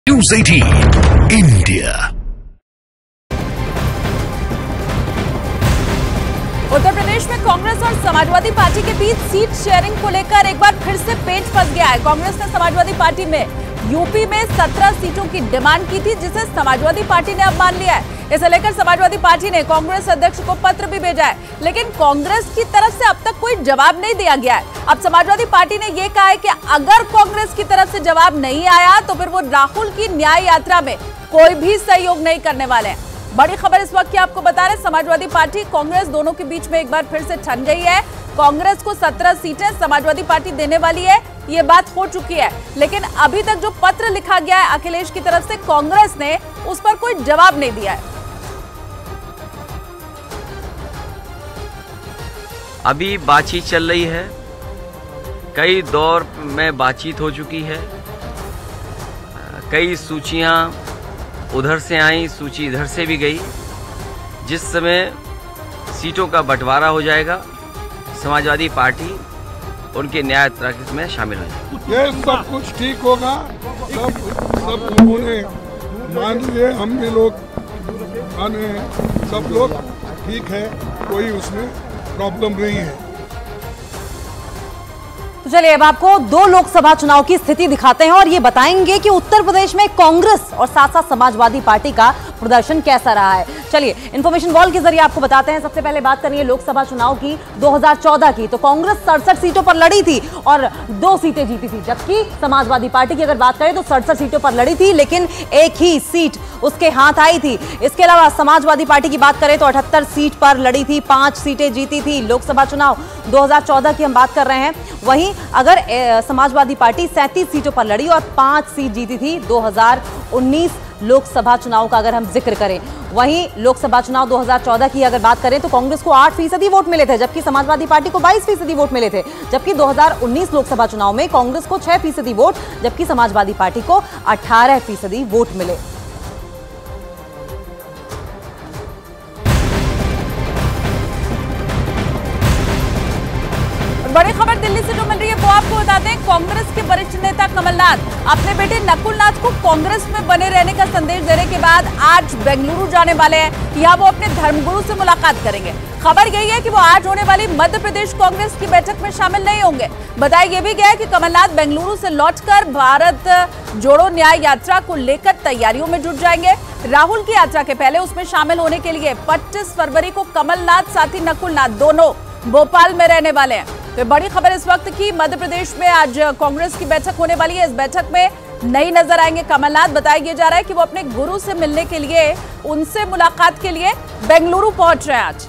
News 18 India. Uttar Pradesh में कांग्रेस और Samajwadi party के बीच सीट शेयरिंग को लेकर एक बार फिर से पेच फंस गया है। कांग्रेस ने समाजवादी पार्टी में यूपी में 17 सीटों की डिमांड की थी, जिसे समाजवादी पार्टी ने अब मान लिया है। इसे लेकर समाजवादी पार्टी ने कांग्रेस अध्यक्ष को पत्र भी भेजा है, लेकिन कांग्रेस की तरफ से अब तक कोई जवाब नहीं दिया गया है। अब समाजवादी पार्टी ने यह कहा है कि अगर कांग्रेस की तरफ से जवाब नहीं आया तो फिर वो राहुल की न्याय यात्रा में कोई भी सहयोग नहीं करने वाले हैं। बड़ी खबर इस वक्त की आपको बता रहे, समाजवादी पार्टी कांग्रेस दोनों के बीच में एक बार फिर से छन गई है। कांग्रेस को 17 सीटें समाजवादी पार्टी देने वाली है, ये बात हो चुकी है, लेकिन अभी तक जो पत्र लिखा गया है अखिलेश की तरफ से, कांग्रेस ने उस पर कोई जवाब नहीं दिया है। अभी बातचीत चल रही है, कई दौर में बातचीत हो चुकी है, कई सूचियां उधर से आई, सूची इधर से भी गई। जिस समय सीटों का बंटवारा हो जाएगा, समाजवादी पार्टी उनके न्याय यात्रा में शामिल हो जाएगी। ये सब कुछ ठीक होगा, सब उन्होंने मान लिए, हम भी लोग माने हैं, सब लोग ठीक है, कोई उसमें प्रॉब्लम नहीं है। तो चलिए अब आपको दो लोकसभा चुनाव की स्थिति दिखाते हैं और ये बताएंगे कि उत्तर प्रदेश में कांग्रेस और साथ साथ समाजवादी पार्टी का प्रदर्शन कैसा रहा है। चलिए इंफॉर्मेशन वॉल के जरिए आपको बताते हैं। सबसे पहले बात करिए लोकसभा चुनाव की 2014 की, तो कांग्रेस 67 सीटों पर लड़ी थी और 2 सीटें जीती थी, जबकि समाजवादी पार्टी की अगर बात करें तो 67 सीटों पर लड़ी थी, लेकिन एक ही सीट उसके हाथ आई थी। इसके अलावा समाजवादी पार्टी की बात करें तो 78 सीट पर लड़ी थी, 5 सीटें जीती थी। लोकसभा चुनाव 2014 की हम बात कर रहे हैं। वहीं अगर समाजवादी पार्टी 37 सीटों पर लड़ी और 5 सीट जीती थी 2019 लोकसभा चुनाव का अगर हम जिक्र करें। वहीं लोकसभा चुनाव 2014 की अगर बात करें तो कांग्रेस को 8% वोट मिले थे, जबकि समाजवादी पार्टी को 22% वोट मिले थे। जबकि 2019 लोकसभा चुनाव में कांग्रेस को 6% वोट, जबकि समाजवादी पार्टी को 18% वोट मिले। बड़ी खबर दिल्ली से जो मिल रही है वो आपको बताते हैं। कांग्रेस के वरिष्ठ नेता कमलनाथ अपने बेटे नकुलनाथ को कांग्रेस में बने रहने का संदेश देने के बाद आज बेंगलुरु जाने वाले हैं। यहाँ वो अपने धर्मगुरु से मुलाकात करेंगे। खबर यही है कि वो आज होने वाली मध्य प्रदेश कांग्रेस की बैठक में शामिल नहीं होंगे। बताया यह भी गया कि कमलनाथ बेंगलुरु से लौटकर भारत जोड़ो न्याय यात्रा को लेकर तैयारियों में जुट जाएंगे। राहुल की यात्रा के पहले उसमें शामिल होने के लिए 25 फरवरी को कमलनाथ साथी नकुलनाथ दोनों भोपाल में रहने वाले हैं। तो बड़ी खबर इस वक्त की, मध्य प्रदेश में आज कांग्रेस की बैठक होने वाली है। इस बैठक में नहीं नजर आएंगे कमलनाथ। बताया जा रहा है कि वो अपने गुरु से मिलने के लिए, उनसे मुलाकात के लिए बेंगलुरु पहुंच रहे हैं आज।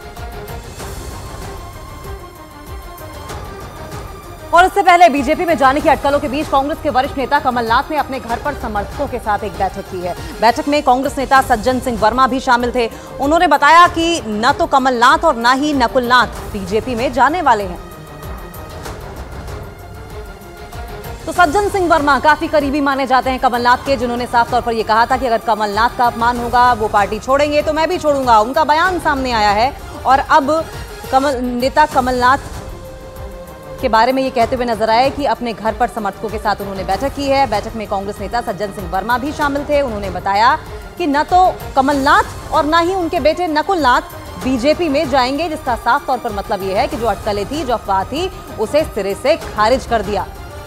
और इससे पहले बीजेपी में जाने की अटकलों के बीच कांग्रेस के वरिष्ठ नेता कमलनाथ ने अपने घर पर समर्थकों के साथ एक बैठक की है। बैठक में कांग्रेस नेता सज्जन सिंह वर्मा भी शामिल थे। उन्होंने बताया कि न तो कमलनाथ और न ही नकुलनाथ बीजेपी में जाने वाले हैं। तो सज्जन सिंह वर्मा काफी करीबी माने जाते हैं कमलनाथ के, जिन्होंने साफ तौर पर यह कहा था कि अगर कमलनाथ का अपमान होगा, वो पार्टी छोड़ेंगे तो मैं भी छोड़ूंगा। उनका बयान सामने आया है और अब नेता कमलनाथ के बारे में ये कहते हुए नजर आए कि अपने घर पर समर्थकों के साथ उन्होंने बैठक की है। बैठक में कांग्रेस नेता सज्जन सिंह वर्मा भी शामिल थे। उन्होंने बताया कि न तो कमलनाथ और न ही उनके बेटे नकुलनाथ बीजेपी में जाएंगे, जिसका साफ तौर पर मतलब यह है कि जो अटकलें थी, जो अफवाह थी, उसे सिरे से खारिज कर दिया।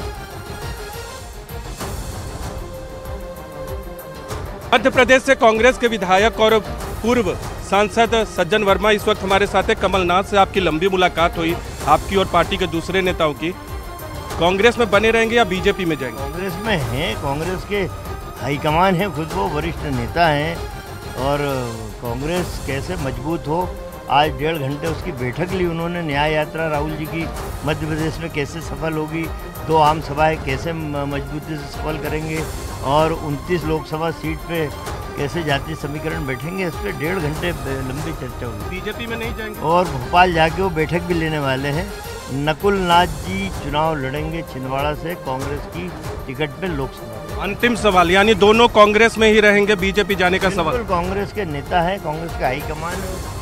मध्य प्रदेश से कांग्रेस के विधायक और पूर्व सांसद सज्जन वर्मा इस वक्त हमारे साथ है। कमलनाथ से आपकी लंबी मुलाकात हुई, आपकी और पार्टी के दूसरे नेताओं की। कांग्रेस में बने रहेंगे या बीजेपी में जाएंगे? कांग्रेस में हैं, कांग्रेस के हाईकमान हैं, खुद वो वरिष्ठ नेता हैं और कांग्रेस कैसे मजबूत हो, आज 1.5 घंटे उसकी बैठक ली उन्होंने। न्याय यात्रा राहुल जी की मध्य प्रदेश में कैसे सफल होगी, 2 आम सभाएं कैसे मजबूती से सफल करेंगे और 29 लोकसभा सीट पे कैसे जातीय समीकरण बैठेंगे, इस पर 1.5 घंटे लंबी चर्चा होगी। बीजेपी में नहीं जाएंगे और भोपाल जाके वो बैठक भी लेने वाले हैं। नकुलनाथ जी चुनाव लड़ेंगे छिंदवाड़ा से कांग्रेस की टिकट पे लोकसभा। अंतिम सवाल, यानी दोनों कांग्रेस में ही रहेंगे, बीजेपी जाने का सवाल? कांग्रेस के नेता है, कांग्रेस का हाईकमान है।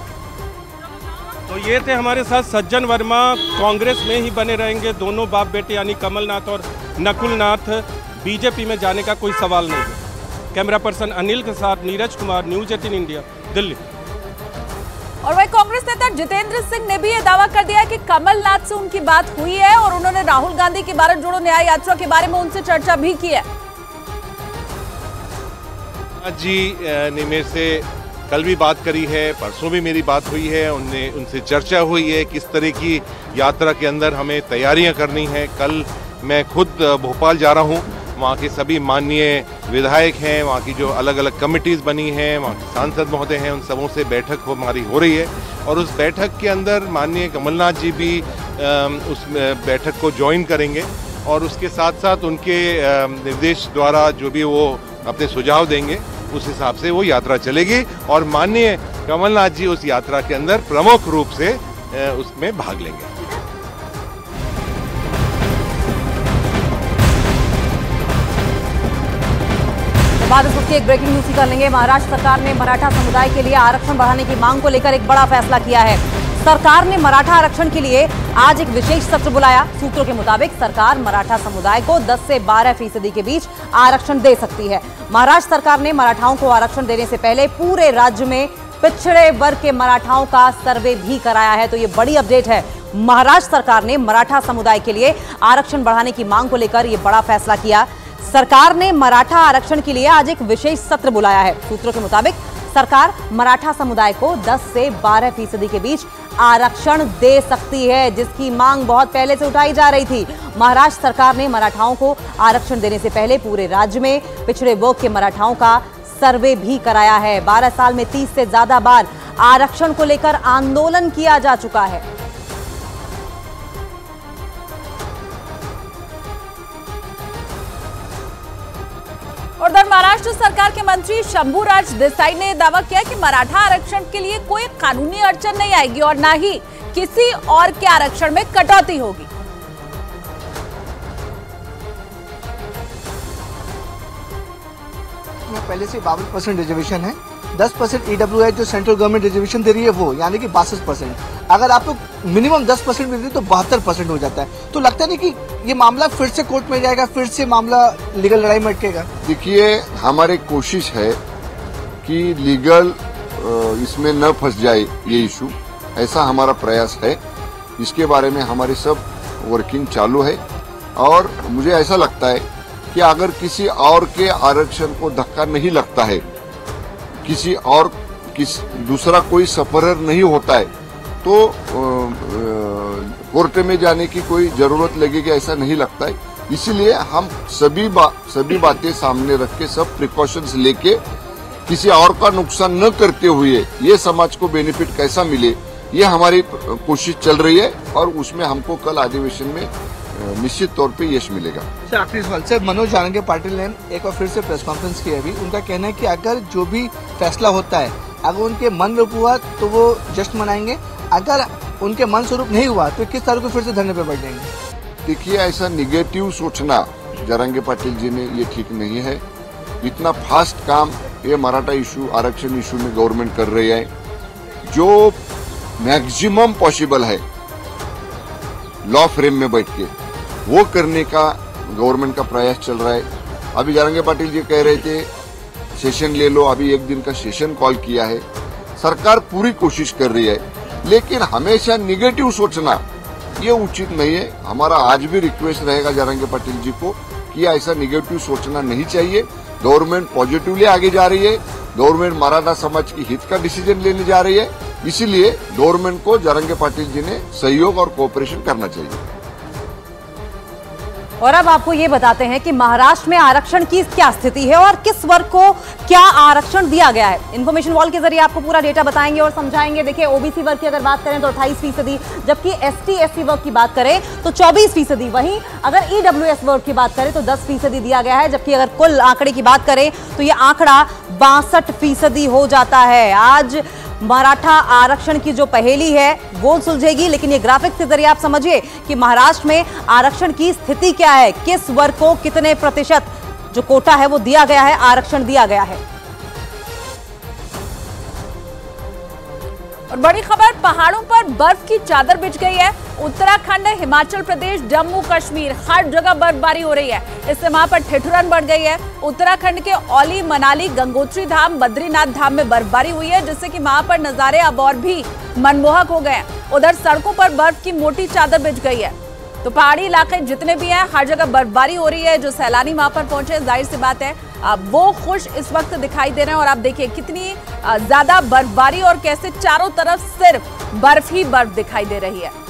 तो ये थे हमारे साथ सज्जन वर्मा, कांग्रेस में ही बने रहेंगे दोनों बाप बेटे, यानी कमलनाथ और नकुलनाथ बीजेपी में जाने का कोई सवाल नहीं है। कैमरा पर्सन अनिल के साथ नीरज कुमार, न्यूज 18 इंडिया, दिल्ली। और वही कांग्रेस नेता जितेंद्र सिंह ने भी ये दावा कर दिया कि कमलनाथ से उनकी बात हुई है और उन्होंने राहुल गांधी की भारत जोड़ो न्याय यात्रा के बारे में उनसे चर्चा भी की है। जी ने मेरे से कल भी बात करी है, परसों भी मेरी बात हुई है, उनसे चर्चा हुई है किस तरह की यात्रा के अंदर हमें तैयारियां करनी है। कल मैं खुद भोपाल जा रहा हूं, वहाँ के सभी माननीय विधायक हैं, वहाँ की जो अलग अलग कमिटीज बनी हैं, वहाँ के सांसद महोदय हैं, उन सबों से बैठक हमारी हो रही है और उस बैठक के अंदर माननीय कमलनाथ जी भी उस बैठक को ज्वाइन करेंगे और उसके साथ साथ उनके निर्देश द्वारा जो भी वो अपने सुझाव देंगे उस हिसाब से वो यात्रा चलेगी और माननीय कमलनाथ जी उस यात्रा के अंदर प्रमुख रूप से उसमें भाग लेंगे। बाद इस वक्त एक ब्रेकिंग न्यूज कर लेंगे। महाराष्ट्र सरकार ने मराठा समुदाय के लिए आरक्षण बढ़ाने की मांग को लेकर एक बड़ा फैसला किया है। सरकार ने मराठा आरक्षण के लिए आज एक विशेष सत्र बुलाया। सूत्रों के मुताबिक सरकार मराठा समुदाय को 10 से 12% के बीच आरक्षण दे सकती है। महाराष्ट्र सरकार ने मराठाओं को आरक्षण देने से पहले पूरे राज्य में पिछड़े वर्ग के मराठाओं का सर्वे भी कराया है। तो ये बड़ी अपडेट है। महाराष्ट्र सरकार ने मराठा समुदाय के लिए आरक्षण बढ़ाने की मांग को लेकर यह बड़ा फैसला किया। सरकार ने मराठा आरक्षण के लिए आज एक विशेष सत्र बुलाया है। सूत्रों के मुताबिक सरकार मराठा समुदाय को 10 से 12% के बीच आरक्षण दे सकती है, जिसकी मांग बहुत पहले से उठाई जा रही थी। महाराष्ट्र सरकार ने मराठाओं को आरक्षण देने से पहले पूरे राज्य में पिछड़े वर्ग के मराठाओं का सर्वे भी कराया है। 12 साल में 30 से ज्यादा बार आरक्षण को लेकर आंदोलन किया जा चुका है। और उधर महाराष्ट्र सरकार के मंत्री शंभूराज देसाई ने दावा किया कि मराठा आरक्षण के लिए कोई कानूनी अड़चन नहीं आएगी और न ही किसी और के आरक्षण में कटौती होगी। पहले से 52% रिजर्वेशन है, 10% EWI जो सेंट्रल गवर्नमेंट रिजर्वेशन दे रही है वो, यानी कि 62%। अगर आप लोग मिनिमम 10% भी देते तो 72% हो जाता है। तो लगता नहीं कि ये मामला फिर से कोर्ट में जाएगा, फिर से मामला लीगल लड़ाई में अटकेगा? देखिए, हमारी कोशिश है कि लीगल इसमें न फंस जाए ये इशू, ऐसा हमारा प्रयास है। इसके बारे में हमारी सब वर्किंग चालू है और मुझे ऐसा लगता है कि अगर किसी और के आरक्षण को धक्का नहीं लगता है, किसी और दूसरा कोई सफरर नहीं होता है, तो कोर्ट में जाने की कोई जरूरत लगेगी ऐसा नहीं लगता है। इसीलिए हम सभी बातें सामने रख के, सब प्रिकॉशंस लेके, किसी और का नुकसान न करते हुए ये समाज को बेनिफिट कैसा मिले, ये हमारी कोशिश चल रही है और उसमें हमको कल अधिवेशन में निश्चित तौर पे यश मिलेगा। सर, आखिरी सवाल। सर, मनोज जारंगे पाटिल ने एक बार फिर से प्रेस कॉन्फ्रेंस की अभी। उनका कहना है कि अगर जो भी फैसला होता है, अगर उनके मन रूप हुआ तो वो जश्न मनाएंगे, अगर उनके मन स्वरूप नहीं हुआ तो 21 तारीख को फिर से धरने पर बैठ जाएंगे। देखिए, ऐसा निगेटिव सोचना जारंगे पाटिल जी ने ये ठीक नहीं है। इतना फास्ट काम ये मराठा इशू, आरक्षण इशू में गवर्नमेंट कर रही है, जो मैक्सिमम पॉसिबल है लॉ फ्रेम में बैठ के वो करने का गवर्नमेंट का प्रयास चल रहा है। अभी जारंगे पाटिल जी कह रहे थे सेशन ले लो, अभी एक दिन का सेशन कॉल किया है। सरकार पूरी कोशिश कर रही है, लेकिन हमेशा निगेटिव सोचना ये उचित नहीं है। हमारा आज भी रिक्वेस्ट रहेगा जारंगे पाटिल जी को कि ऐसा निगेटिव सोचना नहीं चाहिए। गवर्नमेंट पॉजिटिवली आगे जा रही है, गवर्नमेंट मराठा समाज की हित का डिसीजन लेने जा रही है, इसीलिए गवर्नमेंट को जारंगे पाटिल जी ने सहयोग और कोऑपरेशन करना चाहिए। और अब आपको ये बताते हैं कि महाराष्ट्र में आरक्षण की क्या स्थिति है और किस वर्ग को क्या आरक्षण दिया गया है। इन्फॉर्मेशन वॉल के जरिए आपको पूरा डेटा बताएंगे और समझाएंगे। देखिए, ओबीसी वर्ग की अगर बात करें तो 28%, जबकि ST/SC वर्ग की बात करें तो 24%। वहीं अगर EWS वर्ग की बात करें तो 10% दिया गया है, जबकि अगर कुल आंकड़े की बात करें तो ये आंकड़ा 62% हो जाता है। आज मराठा आरक्षण की जो पहेली है वो सुलझेगी, लेकिन ये ग्राफिक्स के जरिए आप समझिए कि महाराष्ट्र में आरक्षण की स्थिति क्या है, किस वर्ग को कितने प्रतिशत जो कोटा है वो दिया गया है, आरक्षण दिया गया है। और बड़ी खबर, पहाड़ों पर बर्फ की चादर बिछ गई है। उत्तराखंड, हिमाचल प्रदेश, जम्मू कश्मीर हर जगह बर्फबारी हो रही है। इससे वहां पर ठिठुरन बढ़ गई है। उत्तराखंड के औली, मनाली, गंगोत्री धाम, बद्रीनाथ धाम में बर्फबारी हुई है, जिससे कि वहां पर नजारे अब और भी मनमोहक हो गए हैं। उधर सड़कों पर बर्फ की मोटी चादर बिछ गई है। तो पहाड़ी इलाके जितने भी हैं, हर जगह बर्फबारी हो रही है। जो सैलानी वहां पर पहुंचे, जाहिर सी बात है वो खुश इस वक्त दिखाई दे रहे हैं। और आप देखिए कितनी ज्यादा बर्फबारी और कैसे चारों तरफ सिर्फ बर्फ ही बर्फ दिखाई दे रही है।